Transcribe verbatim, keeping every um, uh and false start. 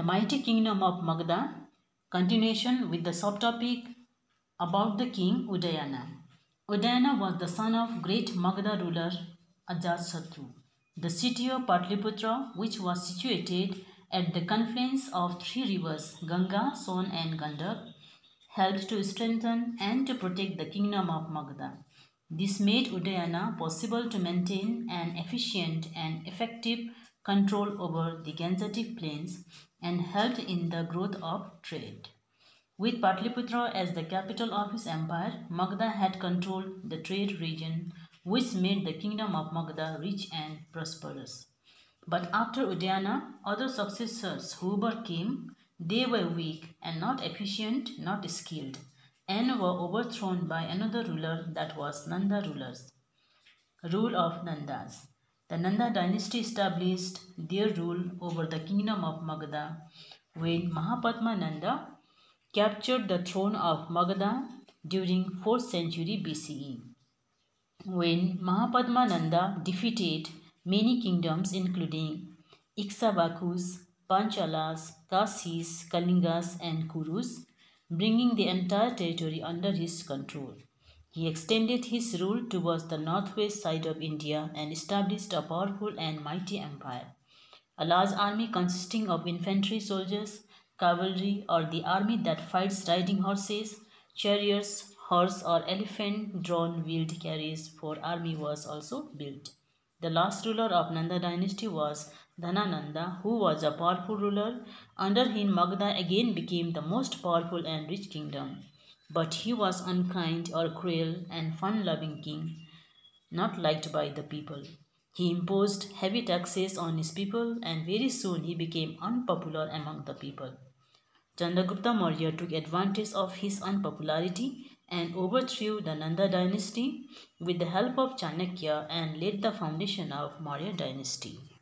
mighty kingdom of Magadha, continuation with the subtopic about the king Udayana. Udayana was the son of great Magadha ruler Ajatashatru. The city of Patliputra, which was situated at the confluence of three rivers, Ganga, Son and Gandak, helped to strengthen and to protect the kingdom of Magadha. This made Udayana possible to maintain an efficient and effective control over the Gangetic plains and helped in the growth of trade. With Patliputra as the capital of his empire, Magadha had controlled the trade region, which made the kingdom of Magadha rich and prosperous. But after Udayana, other successors who came, they were weak and not efficient, not skilled, and were overthrown by another ruler, that was Nanda rulers. Rule of Nandas. The Nanda dynasty established their rule over the kingdom of Magadha when Mahapadma Nanda captured the throne of Magadha during fourth century B C E. When Mahapadma Nanda defeated many kingdoms including Ikshvakus, Panchalas, Kasis, Kalingas and Kurus, bringing the entire territory under his control. He extended his rule towards the northwest side of India and established a powerful and mighty empire. A large army consisting of infantry soldiers, cavalry, or the army that fights riding horses, chariots, horse or elephant drawn wheeled carriages for army was also built. The last ruler of Nanda dynasty was Dhanananda, who was a powerful ruler. Under him, Magadha again became the most powerful and rich kingdom. But he was unkind or cruel and fun-loving king, not liked by the people. He imposed heavy taxes on his people and very soon he became unpopular among the people. Chandragupta Maurya took advantage of his unpopularity and overthrew the Nanda dynasty with the help of Chanakya and laid the foundation of Maurya dynasty.